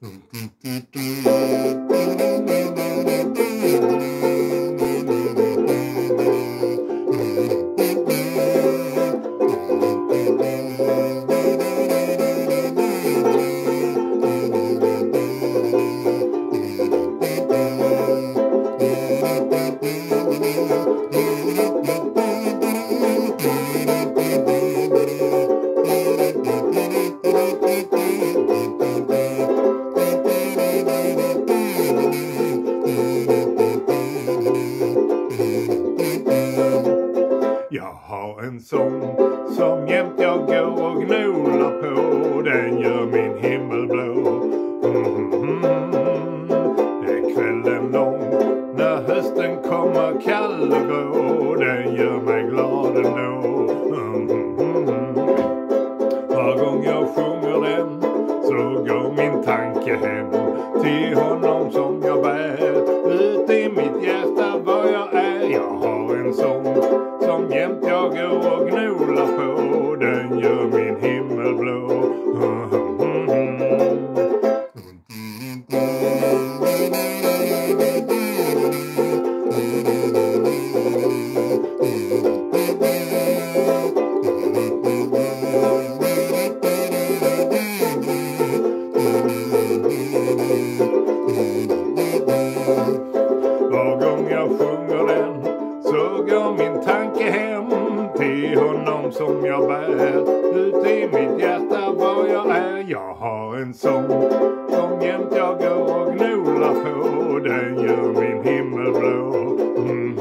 Jag har en sång som jämt jag går och gnolar på. Den gör min himmel blå. Det är kvällen lång när hösten kommer kall och grå. Den gör mig glad ändå. Var gång jag sjunger den så går min tanke hem till honom som jag bär. Ut i mitt hjärta var jag är. Jag har en sång som jämt jag går och gnolar på. Den gör min himmel blå. Var gång jag sjunger den så går min tanke hem till honom som jag bär. Ut i mitt hjärta var jag är. Jag har en sång som jämt jag går och gnolar på. Den gör min himmel blå.